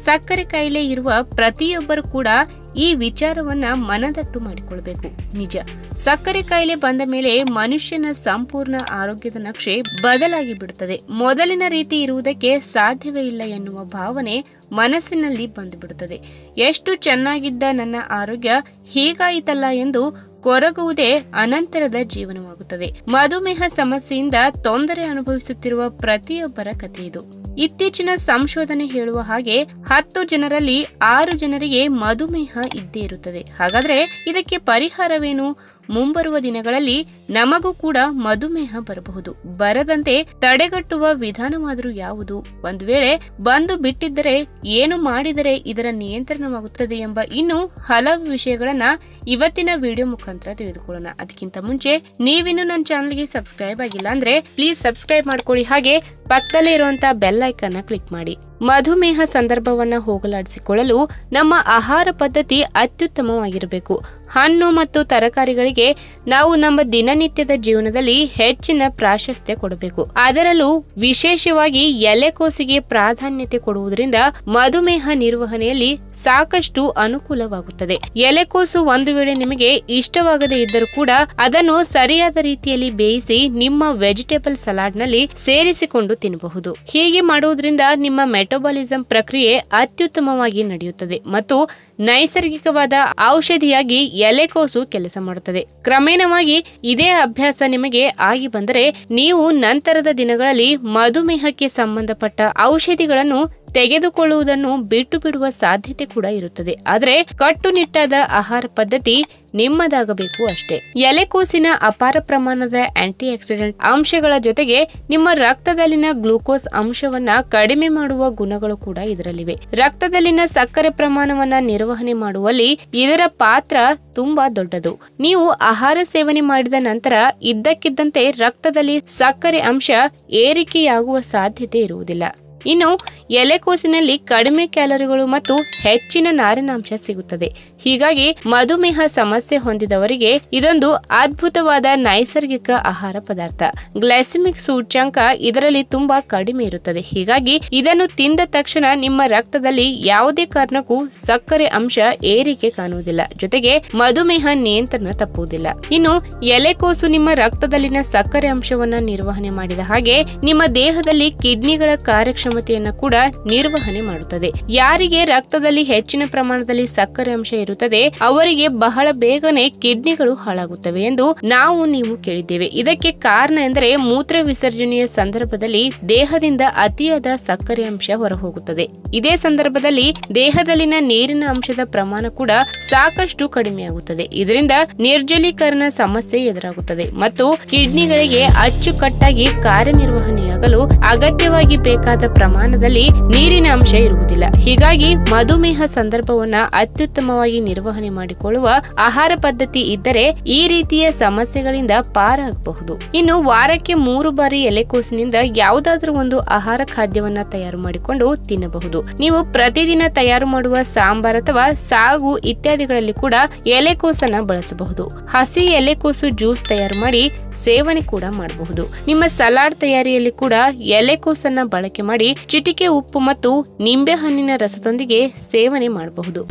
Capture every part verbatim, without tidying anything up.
ಸಕ್ಕರೆ ಕಾಯಿಲೆ ಇರುವ ಪ್ರತಿಯೊಬ್ಬರು ಕೂಡ ಈ ವಿಚಾರವನ್ನ ಮನದಟ್ಟು ಮಾಡಿಕೊಳ್ಬೇಕು. ನಿಜ, ಸಕ್ಕರೆ ಕಾಯಿಲೆ ಬಂದ ಮೇಲೆ ಮನುಷ್ಯನ ಸಂಪೂರ್ಣ ಆರೋಗ್ಯದ ನಕ್ಷೆ ಬದಲಾಗಿ ಬಿಡುತ್ತದೆ. ಮೊದಲಿನ ರೀತಿ ಇರುವುದಕ್ಕೆ ಸಾಧ್ಯವೇ ಇಲ್ಲ ಎನ್ನುವ ಭಾವನೆ ಮನಸ್ಸಿನಲ್ಲಿ ಬಂದು ಬಿಡುತ್ತದೆ. ಎಷ್ಟು ಚೆನ್ನಾಗಿದ್ದ ನನ್ನ ಆರೋಗ್ಯ ಹೀಗಾಯಿತಲ್ಲ ಎಂದು ಕೊರಗುವುದೇ ಅನಂತರದ ಜೀವನವಾಗುತ್ತದೆ. ಮಧುಮೇಹ ಸಮಸ್ಯೆಯಿಂದ ತೊಂದರೆ ಅನುಭವಿಸುತ್ತಿರುವ ಪ್ರತಿಯೊಬ್ಬರ ಕಥೆ ಇದು. ಇತ್ತೀಚಿನ ಸಂಶೋಧನೆ ಹೇಳುವ ಹಾಗೆ ಹತ್ತು ಜನರಲ್ಲಿ ಆರು ಜನರಿಗೆ ಮಧುಮೇಹ ಇದ್ದೇ ಇರುತ್ತದೆ. ಹಾಗಾದ್ರೆ ಇದಕ್ಕೆ ಪರಿಹಾರವೇನು? ಮುಂಬರುವ ದಿನಗಳಲ್ಲಿ ನಮಗೂ ಕೂಡ ಮಧುಮೇಹ ಬರಬಹುದು. ಬರದಂತೆ ತಡೆಗಟ್ಟುವ ವಿಧಾನವಾದರೂ ಯಾವುದು? ಒಂದು ವೇಳೆ ಬಂದು ಬಿಟ್ಟಿದ್ದರೆ ಏನು ಮಾಡಿದರೆ ಇದರ ನಿಯಂತ್ರಣವಾಗುತ್ತದೆ ಎಂಬ ಇನ್ನೂ ಹಲವು ವಿಷಯಗಳನ್ನ ಇವತ್ತಿನ ವಿಡಿಯೋ ಮುಖಾಂತರ ತಿಳಿದುಕೊಳ್ಳೋಣ. ಅದಕ್ಕಿಂತ ಮುಂಚೆ ನೀವಿನ್ನು ನನ್ನ ಚಾನಲ್ಗೆ ಸಬ್ಸ್ಕ್ರೈಬ್ ಆಗಿಲ್ಲ ಅಂದ್ರೆ ಪ್ಲೀಸ್ ಸಬ್ಸ್ಕ್ರೈಬ್ ಮಾಡ್ಕೊಳ್ಳಿ, ಹಾಗೆ ಪಕ್ಕದಲ್ಲೇ ಇರುವಂತಹ ಬೆಲ್ ಐಕನ್ ಕ್ಲಿಕ್ ಮಾಡಿ. ಮಧುಮೇಹ ಸಂದರ್ಭವನ್ನ ಹೋಗಲಾಡಿಸಿಕೊಳ್ಳಲು ನಮ್ಮ ಆಹಾರ ಪದ್ಧತಿ ಅತ್ಯುತ್ತಮವಾಗಿರಬೇಕು. ಹಣ್ಣು ಮತ್ತು ತರಕಾರಿಗಳಿಗೆ ನಾವು ನಮ್ಮ ದಿನನಿತ್ಯದ ಜೀವನದಲ್ಲಿ ಹೆಚ್ಚಿನ ಪ್ರಾಶಸ್ತ್ಯ ಕೊಡಬೇಕು. ಅದರಲ್ಲೂ ವಿಶೇಷವಾಗಿ ಎಲೆಕೋಸಿಗೆ ಪ್ರಾಧಾನ್ಯತೆ ಕೊಡುವುದರಿಂದ ಮಧುಮೇಹ ನಿರ್ವಹಣೆಯಲ್ಲಿ ಸಾಕಷ್ಟು ಅನುಕೂಲವಾಗುತ್ತದೆ. ಎಲೆಕೋಸು ಒಂದು ವೇಳೆ ನಿಮಗೆ ಇಷ್ಟವಾಗದೇ ಇದ್ದರೂ ಕೂಡ ಅದನ್ನು ಸರಿಯಾದ ರೀತಿಯಲ್ಲಿ ಬೇಯಿಸಿ ನಿಮ್ಮ ವೆಜಿಟೇಬಲ್ ಸಲಾಡ್ ನಲ್ಲಿ ಸೇರಿಸಿಕೊಂಡು ತಿನ್ನಬಹುದು. ಹೀಗೆ ಮಾಡುವುದರಿಂದ ನಿಮ್ಮ ಮೆಟಬಾಲಿಸಂ ಪ್ರಕ್ರಿಯೆ ಅತ್ಯುತ್ತಮವಾಗಿ ನಡೆಯುತ್ತದೆ ಮತ್ತು ನೈಸರ್ಗಿಕವಾದ ಔಷಧಿಯಾಗಿ ಎಲೆಕೋಸು ಕೆಲಸ ಮಾಡುತ್ತದೆ. ಕ್ರಮೇಣವಾಗಿ ಇದೇ ಅಭ್ಯಾಸ ನಿಮಗೆ ಆಗಿ ಬಂದರೆ ನೀವು ನಂತರದ ದಿನಗಳಲ್ಲಿ ಮಧುಮೇಹಕ್ಕೆ ಸಂಬಂಧಪಟ್ಟ ಔಷಧಿಗಳನ್ನು ತೆಗೆದುಕೊಳ್ಳುವುದನ್ನು ಬಿಟ್ಟು ಬಿಡುವ ಸಾಧ್ಯತೆ ಕೂಡ ಇರುತ್ತದೆ. ಆದರೆ ಕಟ್ಟುನಿಟ್ಟಾದ ಆಹಾರ ಪದ್ಧತಿ ನಿಮ್ಮದಾಗಬೇಕು ಅಷ್ಟೇ. ಎಲೆಕೋಸಿನ ಅಪಾರ ಪ್ರಮಾಣದ ಆಂಟಿ ಆಕ್ಸಿಡೆಂಟ್ ಅಂಶಗಳ ಜೊತೆಗೆ ನಿಮ್ಮ ರಕ್ತದಲ್ಲಿನ ಗ್ಲೂಕೋಸ್ ಅಂಶವನ್ನ ಕಡಿಮೆ ಮಾಡುವ ಗುಣಗಳು ಕೂಡ ಇದರಲ್ಲಿವೆ. ರಕ್ತದಲ್ಲಿನ ಸಕ್ಕರೆ ಪ್ರಮಾಣವನ್ನ ನಿರ್ವಹಣೆ ಮಾಡುವಲ್ಲಿ ಇದರ ಪಾತ್ರ ತುಂಬಾ ದೊಡ್ಡದು. ನೀವು ಆಹಾರ ಸೇವನೆ ಮಾಡಿದ ನಂತರ ಇದ್ದಕ್ಕಿದ್ದಂತೆ ರಕ್ತದಲ್ಲಿ ಸಕ್ಕರೆ ಅಂಶ ಏರಿಕೆಯಾಗುವ ಸಾಧ್ಯತೆ ಇರುವುದಿಲ್ಲ. ಇನ್ನು ಎಲೆಕೋಸಿನಲ್ಲಿ ಕಡಿಮೆ ಕ್ಯಾಲರಿಗಳು ಮತ್ತು ಹೆಚ್ಚಿನ ನಾರಿನಾಂಶ ಸಿಗುತ್ತದೆ. ಹೀಗಾಗಿ ಮಧುಮೇಹ ಸಮಸ್ಯೆ ಹೊಂದಿದವರಿಗೆ ಇದೊಂದು ಅದ್ಭುತವಾದ ನೈಸರ್ಗಿಕ ಆಹಾರ ಪದಾರ್ಥ. ಗ್ಲೈಸೆಮಿಕ್ ಸೂಚ್ಯಂಕ ಇದರಲ್ಲಿ ತುಂಬಾ ಕಡಿಮೆ ಇರುತ್ತದೆ. ಹೀಗಾಗಿ ಇದನ್ನು ತಿಂದ ತಕ್ಷಣ ನಿಮ್ಮ ರಕ್ತದಲ್ಲಿ ಯಾವುದೇ ಕಾರಣಕ್ಕೂ ಸಕ್ಕರೆ ಅಂಶ ಏರಿಕೆ ಕಾಣುವುದಿಲ್ಲ, ಜೊತೆಗೆ ಮಧುಮೇಹ ನಿಯಂತ್ರಣ ತಪ್ಪುವುದಿಲ್ಲ. ಇನ್ನು ಎಲೆಕೋಸು ನಿಮ್ಮ ರಕ್ತದಲ್ಲಿನ ಸಕ್ಕರೆ ಅಂಶವನ್ನ ನಿರ್ವಹಣೆ ಮಾಡಿದ ಹಾಗೆ ನಿಮ್ಮ ದೇಹದಲ್ಲಿ ಕಿಡ್ನಿಗಳ ಕಾರ್ಯಕ್ಷಮತೆಯನ್ನ ಕೂಡ ನಿರ್ವಹಣೆ ಮಾಡುತ್ತದೆ. ಯಾರಿಗೆ ರಕ್ತದಲ್ಲಿ ಹೆಚ್ಚಿನ ಪ್ರಮಾಣದಲ್ಲಿ ಸಕ್ಕರೆ ಅಂಶ ಇರುತ್ತದೆ ಅವರಿಗೆ ಬಹಳ ಬೇಗನೆ ಕಿಡ್ನಿಗಳು ಹಾಳಾಗುತ್ತವೆ ಎಂದು ನಾವು ನೀವು ಕೇಳಿದ್ದೇವೆ. ಇದಕ್ಕೆ ಕಾರಣ ಎಂದರೆ ಮೂತ್ರ ವಿಸರ್ಜನೆಯ ಸಂದರ್ಭದಲ್ಲಿ ದೇಹದಿಂದ ಅತಿಯಾದ ಸಕ್ಕರೆ ಅಂಶ ಹೊರಹೋಗುತ್ತದೆ. ಇದೇ ಸಂದರ್ಭದಲ್ಲಿ ದೇಹದಲ್ಲಿನ ನೀರಿನ ಅಂಶದ ಪ್ರಮಾಣ ಕೂಡ ಸಾಕಷ್ಟು ಕಡಿಮೆಯಾಗುತ್ತದೆ. ಇದರಿಂದ ನಿರ್ಜಲೀಕರಣ ಸಮಸ್ಯೆ ಎದುರಾಗುತ್ತದೆ ಮತ್ತು ಕಿಡ್ನಿಗಳಿಗೆ ಅಚ್ಚುಕಟ್ಟಾಗಿ ಕಾರ್ಯನಿರ್ವಹಣೆಯಾಗಲು ಅಗತ್ಯವಾಗಿ ಬೇಕಾದ ಪ್ರಮಾಣದಲ್ಲಿ ನೀರಿನ ಅಂಶ ಇರುವುದಿಲ್ಲ. ಹೀಗಾಗಿ ಮಧುಮೇಹ ಸಂದರ್ಭವನ್ನ ಅತ್ಯುತ್ತಮವಾಗಿ ನಿರ್ವಹಣೆ ಮಾಡಿಕೊಳ್ಳುವ ಆಹಾರ ಪದ್ಧತಿ ಇದ್ದರೆ ಈ ರೀತಿಯ ಸಮಸ್ಯೆಗಳಿಂದ ಪಾರಾಗಬಹುದು. ಇನ್ನು ವಾರಕ್ಕೆ ಮೂರು ಬಾರಿ ಎಲೆಕೋಸಿನಿಂದ ಯಾವುದಾದ್ರೂ ಒಂದು ಆಹಾರ ಖಾದ್ಯವನ್ನ ತಯಾರು ಮಾಡಿಕೊಂಡು ತಿನ್ನಬಹುದು. ನೀವು ಪ್ರತಿದಿನ ತಯಾರು ಮಾಡುವ ಸಾಂಬಾರ್ ಅಥವಾ ಸಾಗು ಇತ್ಯಾದಿಗಳಲ್ಲಿ ಕೂಡ ಎಲೆಕೋಸನ್ನ ಬಳಸಬಹುದು. ಹಸಿ ಎಲೆಕೋಸು ಜ್ಯೂಸ್ ತಯಾರು ಮಾಡಿ ಸೇವನೆ ಕೂಡ ಮಾಡಬಹುದು. ನಿಮ್ಮ ಸಲಾಡ್ ತಯಾರಿಯಲ್ಲಿ ಕೂಡ ಎಲೆಕೋಸನ್ನ ಬಳಕೆ ಮಾಡಿ ಚಿಟಿಕೆ ಉಪ್ಪು ಮತ್ತು ನಿಂಬೆ ಹಣ್ಣಿನ ರಸದೊಂದಿಗೆ ಸೇವನೆ ಮಾಡಬಹುದು.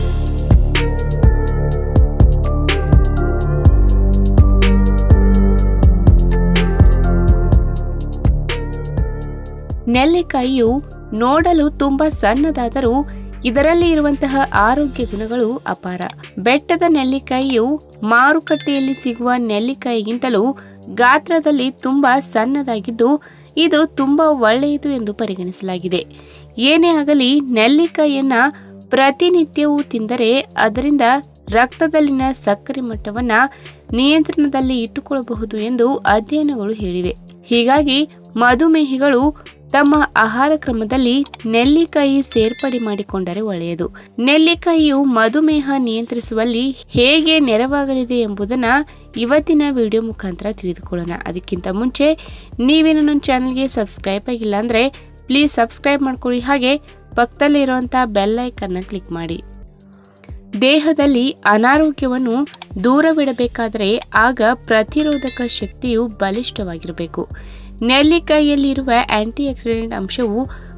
ನೆಲ್ಲಿಕಾಯಿಯು ನೋಡಲು ತುಂಬಾ ಸಣ್ಣದಾದರೂ ಇದರಲ್ಲಿ ಇರುವಂತಹ ಆರೋಗ್ಯ ಗುಣಗಳು ಅಪಾರ. ಬೆಟ್ಟದ ನೆಲ್ಲಿಕಾಯಿಯು ಮಾರುಕಟ್ಟೆಯಲ್ಲಿ ಸಿಗುವ ನೆಲ್ಲಿಕಾಯಿಗಿಂತಲೂ ಗಾತ್ರದಲ್ಲಿ ತುಂಬಾ ಸಣ್ಣದಾಗಿದ್ದು ಇದು ತುಂಬಾ ಒಳ್ಳೆಯದು ಎಂದು ಪರಿಗಣಿಸಲಾಗಿದೆ. ಏನೇ ಆಗಲಿ ನೆಲ್ಲಿಕಾಯಿಯನ್ನ ಪ್ರತಿನಿತ್ಯವೂ ತಿಂದರೆ ಅದರಿಂದ ರಕ್ತದಲ್ಲಿನ ಸಕ್ಕರೆ ಮಟ್ಟವನ್ನ ನಿಯಂತ್ರಣದಲ್ಲಿ ಇಟ್ಟುಕೊಳ್ಳಬಹುದು ಎಂದು ಅಧ್ಯಯನಗಳು ಹೇಳಿವೆ. ಹೀಗಾಗಿ ಮಧುಮೇಹಿಗಳು ತಮ್ಮ ಆಹಾರ ಕ್ರಮದಲ್ಲಿ ನೆಲ್ಲಿಕಾಯಿ ಸೇರ್ಪಡೆ ಮಾಡಿಕೊಂಡರೆ ಒಳ್ಳೆಯದು. ನೆಲ್ಲಿಕಾಯಿಯು ಮಧುಮೇಹ ನಿಯಂತ್ರಿಸುವಲ್ಲಿ ಹೇಗೆ ನೆರವಾಗಲಿದೆ ಎಂಬುದನ್ನ ಇವತ್ತಿನ ವಿಡಿಯೋ ಮುಖಾಂತರ ತಿಳಿದುಕೊಳ್ಳೋಣ. ಅದಕ್ಕಿಂತ ಮುಂಚೆ ನೀವೇನು ನನ್ನ ಚಾನಲ್ಗೆ ಸಬ್ಸ್ಕ್ರೈಬ್ ಆಗಿಲ್ಲ ಅಂದ್ರೆ ಪ್ಲೀಸ್ ಸಬ್ಸ್ಕ್ರೈಬ್ ಮಾಡ್ಕೊಳ್ಳಿ, ಹಾಗೆ ಪಕ್ಕದಲ್ಲಿ ಇರುವಂತಹ ಬೆಲ್ ಐಕನ್ ಕ್ಲಿಕ್ ಮಾಡಿ. ದೇಹದಲ್ಲಿ ಅನಾರೋಗ್ಯವನ್ನು ದೂರವಿಡಬೇಕಾದರೆ ಆಗ ಪ್ರತಿರೋಧಕ ಶಕ್ತಿಯು ಬಲಿಷ್ಠವಾಗಿರಬೇಕು. ನೆಲ್ಲಿಕಾಯಿಯಲ್ಲಿರುವ ಆಂಟಿ ಆಕ್ಸಿಡೆಂಟ್ ಅಂಶವು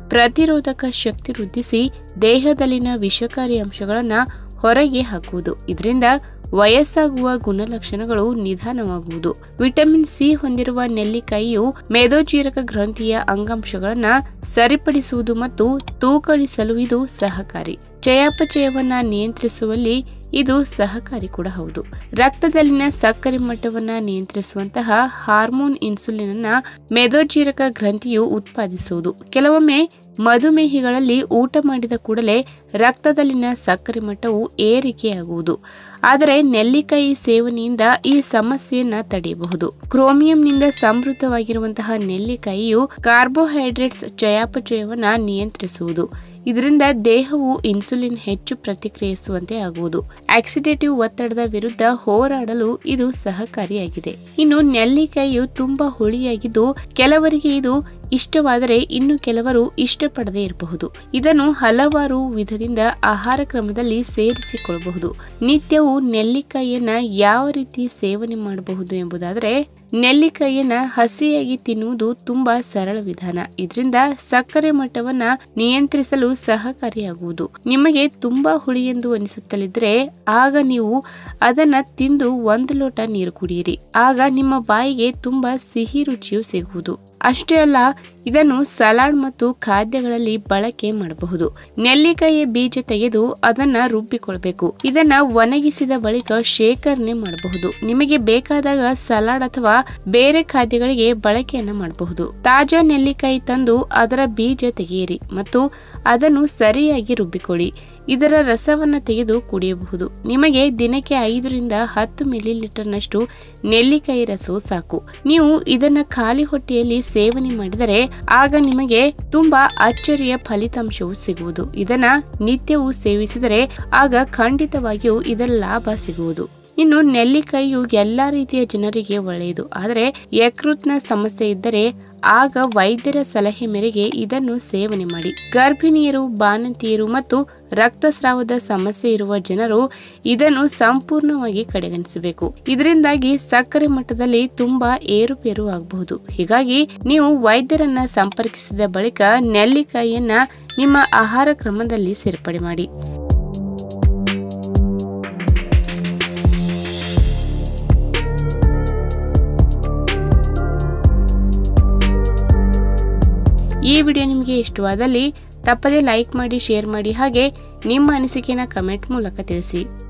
ಪ್ರತಿರೋಧಕ ಶಕ್ತಿ ವೃದ್ಧಿಸಿ ದೇಹದಲ್ಲಿನ ವಿಷಕಾರಿ ಅಂಶಗಳನ್ನು ಹೊರಗೆ ಹಾಕುವುದು. ಇದರಿಂದ ವಯಸ್ಸಾಗುವ ಗುಣಲಕ್ಷಣಗಳು ನಿಧಾನವಾಗುವುದು. ವಿಟಮಿನ್ ಸಿ ಹೊಂದಿರುವ ನೆಲ್ಲಿಕಾಯಿಯು ಮೇದೋಜೀರಕ ಗ್ರಂಥಿಯ ಅಂಗಾಂಶಗಳನ್ನು ಸರಿಪಡಿಸುವುದು ಮತ್ತು ತೂಕಳಿಸಲು ಇದು ಸಹಕಾರಿ. ಚಯಾಪಚಯವನ್ನ ನಿಯಂತ್ರಿಸುವಲ್ಲಿ ಇದು ಸಹಕಾರಿ ಕೂಡ ಹೌದು. ರಕ್ತದಲ್ಲಿನ ಸಕ್ಕರೆ ಮಟ್ಟವನ್ನ ನಿಯಂತ್ರಿಸುವಂತಹ ಹಾರ್ಮೋನ್ ಇನ್ಸುಲಿನ್ ಅನ್ನ ಮೇದೋಜೀರಕ ಗ್ರಂಥಿಯು ಉತ್ಪಾದಿಸುವುದು. ಕೆಲವೊಮ್ಮೆ ಮಧುಮೇಹಿಗಳಲ್ಲಿ ಊಟ ಮಾಡಿದ ಕೂಡಲೇ ರಕ್ತದಲ್ಲಿನ ಸಕ್ಕರೆ ಮಟ್ಟವು ಏರಿಕೆಯಾಗುವುದು. ಆದರೆ ನೆಲ್ಲಿಕಾಯಿ ಸೇವನೆಯಿಂದ ಈ ಸಮಸ್ಯೆಯನ್ನ ತಡೆಯಬಹುದು. ಕ್ರೋಮಿಯಂನಿಂದ ಸಮೃದ್ಧವಾಗಿರುವಂತಹ ನೆಲ್ಲಿಕಾಯಿಯು ಕಾರ್ಬೋಹೈಡ್ರೇಟ್ಸ್ ಚಯಾಪಚಯವನ್ನ ನಿಯಂತ್ರಿಸುವುದು. ಇದರಿಂದ ದೇಹವು ಇನ್ಸುಲಿನ್ ಹೆಚ್ಚು ಪ್ರತಿಕ್ರಿಯಿಸುವಂತೆ ಆಗುವುದು. ಆಕ್ಸಿಡೇಟಿವ್ ಒತ್ತಡದ ವಿರುದ್ಧ ಹೋರಾಡಲು ಇದು ಸಹಕಾರಿಯಾಗಿದೆ. ಇನ್ನು ನೆಲ್ಲಿಕಾಯಿಯು ತುಂಬಾ ಹುಳಿಯಾಗಿದ್ದು ಕೆಲವರಿಗೆ ಇದು ಇಷ್ಟವಾದರೆ ಇನ್ನು ಕೆಲವರು ಇಷ್ಟಪಡದೇ ಇರಬಹುದು. ಇದನ್ನು ಹಲವಾರು ವಿಧದಿಂದ ಆಹಾರ ಕ್ರಮದಲ್ಲಿ ಸೇರಿಸಿಕೊಳ್ಳಬಹುದು. ನಿತ್ಯವೂ ನೆಲ್ಲಿಕಾಯಿಯನ್ನ ಯಾವ ರೀತಿ ಸೇವನೆ ಮಾಡಬಹುದು ಎಂಬುದಾದರೆ, ನೆಲ್ಲಿಕಾಯಿಯನ್ನ ಹಸಿಯಾಗಿ ತಿನ್ನುವುದು ತುಂಬಾ ಸರಳ ವಿಧಾನ. ಇದರಿಂದ ಸಕ್ಕರೆ ಮಟ್ಟವನ್ನ ನಿಯಂತ್ರಿಸಲು ಸಹಕಾರಿಯಾಗುವುದು. ನಿಮಗೆ ತುಂಬಾ ಹುಳಿ ಎಂದು ಅನಿಸುತ್ತಲಿದ್ರೆ ಆಗ ನೀವು ಅದನ್ನ ತಿಂದು ಒಂದು ಲೋಟ ನೀರು ಕುಡಿಯಿರಿ. ಆಗ ನಿಮ್ಮ ಬಾಯಿಗೆ ತುಂಬಾ ಸಿಹಿ ರುಚಿಯು ಸಿಗುವುದು. ಅಷ್ಟೇ ಅಲ್ಲ, ಇದನ್ನು ಸಲಾಡ್ ಮತ್ತು ಖಾದ್ಯಗಳಲ್ಲಿ ಬಳಕೆ ಮಾಡಬಹುದು. ನೆಲ್ಲಿಕಾಯಿಯ ಬೀಜ ತೆಗೆದು ಅದನ್ನ ರುಬ್ಬಿಕೊಳ್ಬೇಕು. ಇದನ್ನ ಒಣಗಿಸಿದ ಬಳಿಕ ಶೇಖರಣೆ ಮಾಡಬಹುದು. ನಿಮಗೆ ಬೇಕಾದಾಗ ಸಲಾಡ್ ಅಥವಾ ಬೇರೆ ಖಾದ್ಯಗಳಿಗೆ ಬಳಕೆಯನ್ನ ಮಾಡಬಹುದು. ತಾಜಾ ನೆಲ್ಲಿಕಾಯಿ ತಂದು ಅದರ ಬೀಜ ತೆಗೆಯಿರಿ ಮತ್ತು ಅದನ್ನು ಸರಿಯಾಗಿ ರುಬ್ಬಿಕೊಳ್ಳಿ. ಇದರ ರಸವನ್ನ ತೆಗೆದು ಕುಡಿಯಬಹುದು. ನಿಮಗೆ ದಿನಕ್ಕೆ ಐದರಿಂದ ಹತ್ತು ಮಿಲಿ ಲೀಟರ್ನಷ್ಟು ನೆಲ್ಲಿಕಾಯಿ ರಸವು ಸಾಕು. ನೀವು ಇದನ್ನ ಖಾಲಿ ಹೊಟ್ಟೆಯಲ್ಲಿ ಸೇವನೆ ಮಾಡಿದರೆ ಆಗ ನಿಮಗೆ ತುಂಬಾ ಅಚ್ಚರಿಯ ಫಲಿತಾಂಶವು ಸಿಗುವುದು. ಇದನ್ನ ನಿತ್ಯವೂ ಸೇವಿಸಿದರೆ ಆಗ ಖಂಡಿತವಾಗಿಯೂ ಇದರ ಲಾಭ ಸಿಗುವುದು. ಇನ್ನು ನೆಲ್ಲಿಕಾಯಿಯು ಎಲ್ಲಾ ರೀತಿಯ ಜನರಿಗೆ ಒಳ್ಳೆಯದು. ಆದರೆ ಯಕೃತ್ನ ಸಮಸ್ಯೆ ಇದ್ದರೆ ಆಗ ವೈದ್ಯರ ಸಲಹೆ ಮೇರೆಗೆ ಇದನ್ನು ಸೇವನೆ ಮಾಡಿ. ಗರ್ಭಿಣಿಯರು, ಬಾಣಂತಿಯರು ಮತ್ತು ರಕ್ತಸ್ರಾವದ ಸಮಸ್ಯೆ ಇರುವ ಜನರು ಇದನ್ನು ಸಂಪೂರ್ಣವಾಗಿ ಕಡೆಗಣಿಸಬೇಕು. ಇದರಿಂದಾಗಿ ಸಕ್ಕರೆ ಮಟ್ಟದಲ್ಲಿ ತುಂಬಾ ಏರುಪೇರು ಆಗಬಹುದು. ಹೀಗಾಗಿ ನೀವು ವೈದ್ಯರನ್ನ ಸಂಪರ್ಕಿಸಿದ ಬಳಿಕ ನೆಲ್ಲಿಕಾಯಿಯನ್ನ ನಿಮ್ಮ ಆಹಾರ ಕ್ರಮದಲ್ಲಿ ಸೇರ್ಪಡೆ ಮಾಡಿ. ಈ ವಿಡಿಯೋ ನಿಮಗೆ ಇಷ್ಟವಾದಲ್ಲಿ ತಪ್ಪದೇ ಲೈಕ್ ಮಾಡಿ, ಶೇರ್ ಮಾಡಿ, ಹಾಗೆ ನಿಮ್ಮ ಅನಿಸಿಕೆನ ಕಮೆಂಟ್ ಮೂಲಕ ತಿಳಿಸಿ.